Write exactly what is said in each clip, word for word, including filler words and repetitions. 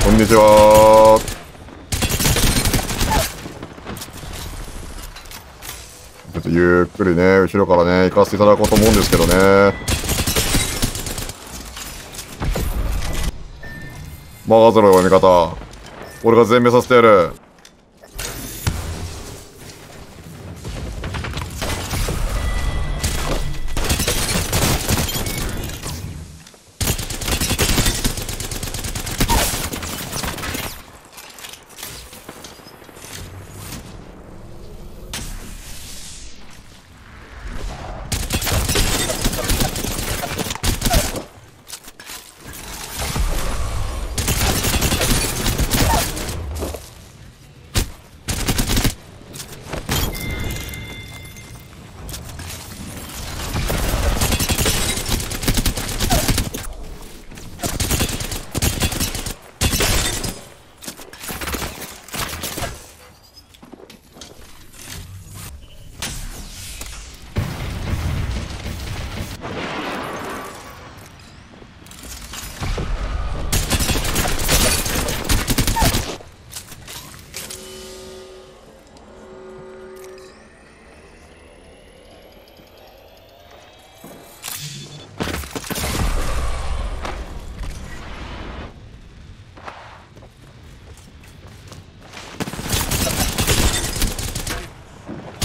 こんにちは。ちょっとゆっくりね、後ろからね、行かせていただこうと思うんですけどね。任せろよ、味方。俺が全滅させてやる。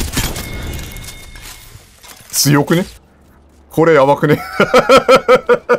強くね？これやばくね？